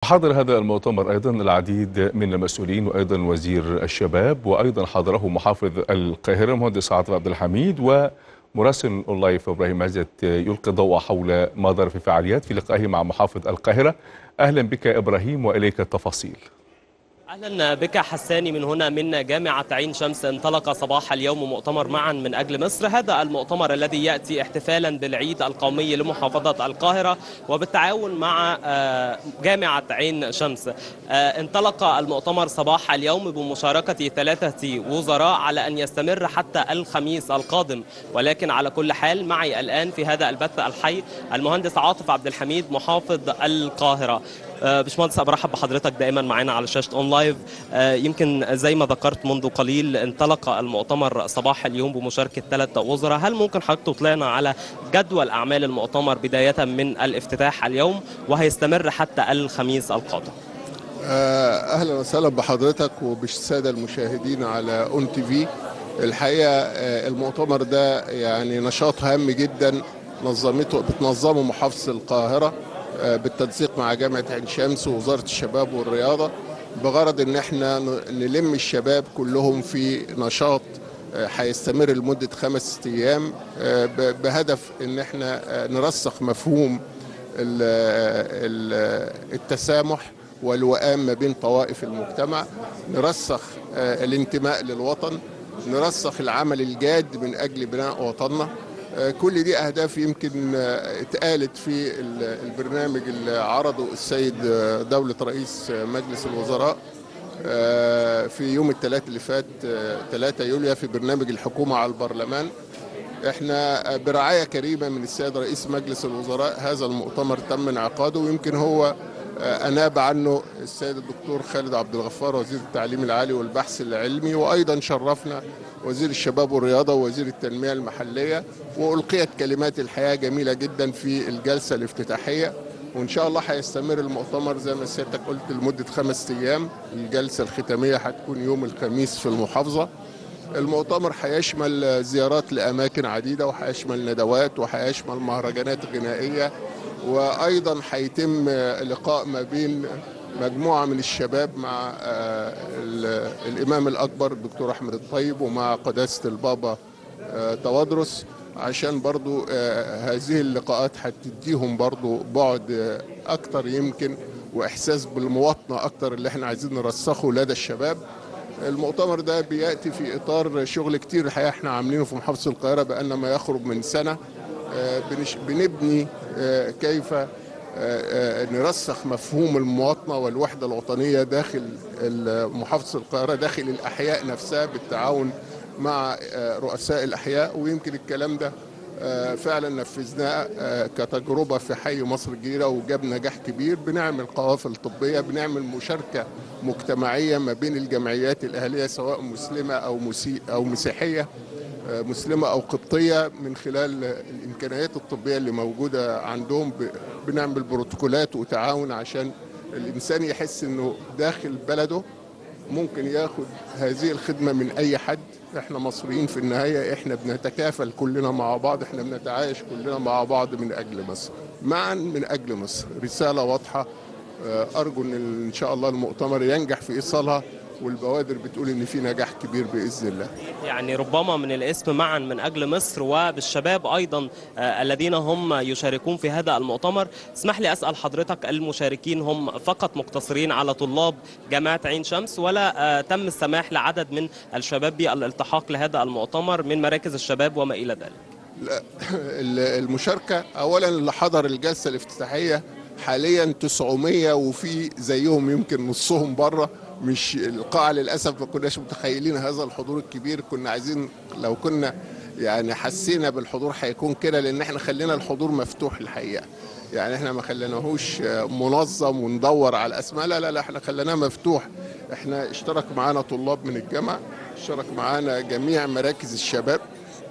وحضر هذا المؤتمر أيضا العديد من المسؤولين وأيضا وزير الشباب، وأيضا حضره محافظ القاهرة المهندس عاطف عبد الحميد، ومراسل أونلايف إبراهيم عزت يلقي الضوء حول ما دار في فعاليات في لقائه مع محافظ القاهرة. أهلا بك إبراهيم وإليك التفاصيل. أهلا بك حساني من هنا من جامعة عين شمس. انطلق صباح اليوم مؤتمر معا من أجل مصر، هذا المؤتمر الذي يأتي احتفالا بالعيد القومي لمحافظة القاهرة وبالتعاون مع جامعة عين شمس. انطلق المؤتمر صباح اليوم بمشاركة 3 وزراء على أن يستمر حتى الخميس القادم، ولكن على كل حال معي الآن في هذا البث الحي المهندس عاطف عبد الحميد محافظ القاهرة. باشمهندس، برحب بحضرتك دائما معنا على شاشة اون لايف. يمكن زي ما ذكرت منذ قليل انطلق المؤتمر صباح اليوم بمشاركة 3 وزراء، هل ممكن حضرتك تطلعنا على جدول أعمال المؤتمر بداية من الافتتاح اليوم وهيستمر حتى الخميس القادم؟ أهلا وسهلا بحضرتك وبالسادة المشاهدين على اون تي في. الحقيقة المؤتمر ده يعني نشاط هام جدا بتنظمه محافظة القاهرة بالتنسيق مع جامعة عين شمس ووزارة الشباب والرياضة، بغرض ان احنا نلم الشباب كلهم في نشاط هيستمر لمدة 5 أيام، بهدف ان احنا نرسخ مفهوم التسامح والوئام ما بين طوائف المجتمع، نرسخ الانتماء للوطن، نرسخ العمل الجاد من أجل بناء وطننا. كل دي أهداف يمكن اتقالت في البرنامج اللي عرضه السيد دولة رئيس مجلس الوزراء في يوم الثلاث اللي فات 3 يوليو في برنامج الحكومة على البرلمان. احنا برعاية كريمة من السيد رئيس مجلس الوزراء هذا المؤتمر تم انعقاده، ويمكن هو أناب عنه السيد الدكتور خالد عبد الغفار وزير التعليم العالي والبحث العلمي، وأيضا شرفنا وزير الشباب والرياضة ووزير التنمية المحلية، وألقيت كلمات الحياة جميلة جدا في الجلسة الافتتاحية. وإن شاء الله هيستمر المؤتمر زي ما سيادتك قلت لمدة 5 أيام. الجلسة الختامية هتكون يوم الخميس في المحافظة. المؤتمر هيشمل زيارات لأماكن عديدة، وهيشمل ندوات، وهيشمل مهرجانات غنائية، وأيضا هيتم لقاء ما بين مجموعة من الشباب مع الإمام الأكبر الدكتور أحمد الطيب ومع قداسة البابا توادرس، عشان برضو هذه اللقاءات هتديهم برضو بعد أكتر يمكن وإحساس بالمواطنة أكتر اللي احنا عايزين نرسخه لدى الشباب. المؤتمر ده بيأتي في إطار شغل كتير الحقيقة احنا عاملينه في محافظة القاهرة بقالنا ما يقرب من سنة، بنبني كيف نرسخ رسخ المواطنة والوحدة الوطنية داخل محافظة القاهرة، داخل الأحياء نفسها بالتعاون مع رؤساء الأحياء. ويمكن الكلام ده فعلا نفذناه كتجربة في حي مصر الجديدة وجاب نجاح كبير. بنعمل قوافل طبية، بنعمل مشاركة مجتمعية ما بين الجمعيات الأهلية سواء مسلمة أو مسيحية، مسلمة أو قبطية، من خلال الإمكانيات الطبية اللي موجودة عندهم. بنعمل بروتوكولات وتعاون عشان الإنسان يحس إنه داخل بلده ممكن ياخد هذه الخدمة من أي حد. إحنا مصريين في النهاية، إحنا بنتكافل كلنا مع بعض، إحنا بنتعايش كلنا مع بعض من أجل مصر، معا من أجل مصر. رسالة واضحة، أرجو إن شاء الله المؤتمر ينجح في إيصالها، والبوادر بتقول إن في نجاح كبير بإذن الله. يعني ربما من الاسم معا من أجل مصر وبالشباب أيضا الذين هم يشاركون في هذا المؤتمر، اسمح لي أسأل حضرتك، المشاركين هم فقط مقتصرين على طلاب جامعة عين شمس، ولا تم السماح لعدد من الشباب بالالتحاق لهذا المؤتمر من مراكز الشباب وما إلى ذلك؟ لا، المشاركة أولا اللي حضر الجلسة الافتتاحية حاليا 900، وفي زيهم يمكن نصهم بره. مش القاعة للأسف ما كناش متخيلين هذا الحضور الكبير، كنا عايزين لو كنا يعني حسينا بالحضور هيكون كده، لأن احنا خلينا الحضور مفتوح الحقيقة. يعني احنا ما خليناهوش منظم وندور على الأسماء، لا احنا خليناه مفتوح. احنا اشترك معانا طلاب من الجامعة، اشترك معانا جميع مراكز الشباب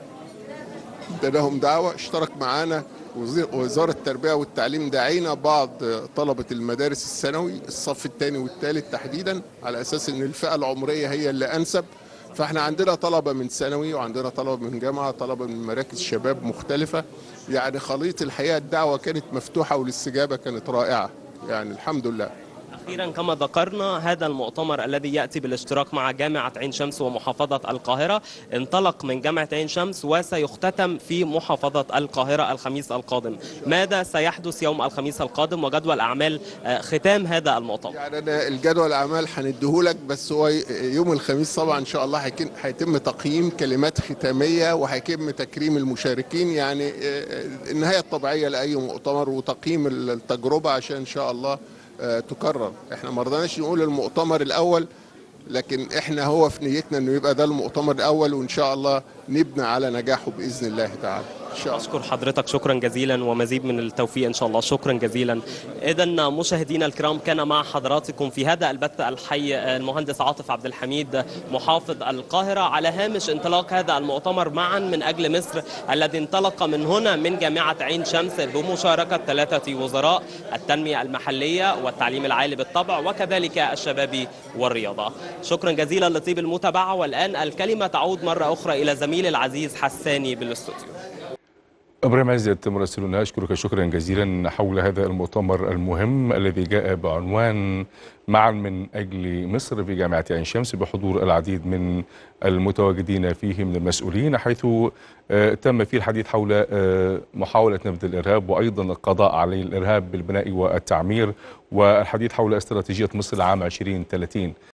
اديناهم دعوة، اشترك معانا وزارة التربية والتعليم، دعينا بعض طلبة المدارس الثانوي الصف الثاني والثالث تحديدا على أساس أن الفئة العمرية هي اللي أنسب. فاحنا عندنا طلبة من ثانوي وعندنا طلبة من جامعة، طلبة من مراكز شباب مختلفة. يعني خليط الحقيقة الدعوة كانت مفتوحة والاستجابة كانت رائعة، يعني الحمد لله. أخيرا كما ذكرنا هذا المؤتمر الذي يأتي بالاشتراك مع جامعة عين شمس ومحافظة القاهرة انطلق من جامعة عين شمس وسيختتم في محافظة القاهرة الخميس القادم. ماذا سيحدث يوم الخميس القادم وجدول أعمال ختام هذا المؤتمر؟ يعني أنا الجدول الأعمال هنديهولك، بس هو يوم الخميس طبعا إن شاء الله هيتم تقييم كلمات ختامية وهيتم تكريم المشاركين، يعني النهاية الطبيعية لأي مؤتمر وتقييم التجربة عشان إن شاء الله تكرر. احنا ما رضناش نقول المؤتمر الأول، لكن احنا هو في نيتنا انه يبقى ده المؤتمر الأول، وإن شاء الله نبني على نجاحه بإذن الله تعالى. أشكر حضرتك شكرا جزيلا ومزيد من التوفيق إن شاء الله. شكرا جزيلا. إذن مشاهدينا الكرام كان مع حضراتكم في هذا البث الحي المهندس عاطف عبد الحميد محافظ القاهرة على هامش انطلاق هذا المؤتمر معا من أجل مصر الذي انطلق من هنا من جامعة عين شمس بمشاركة 3 وزراء التنمية المحلية والتعليم العالي بالطبع وكذلك الشباب والرياضة. شكرا جزيلا لطيب المتابعة، والآن الكلمة تعود مرة أخرى إلى زميلي العزيز حساني بالاستوديو. إبراهيم عزت مراسلنا، أشكرك شكرا جزيلا حول هذا المؤتمر المهم الذي جاء بعنوان معا من أجل مصر في جامعة عين شمس بحضور العديد من المتواجدين فيه من المسؤولين، حيث تم فيه الحديث حول محاولة نبذ الإرهاب وأيضا القضاء على الإرهاب بالبناء والتعمير، والحديث حول استراتيجية مصر لعام 2030.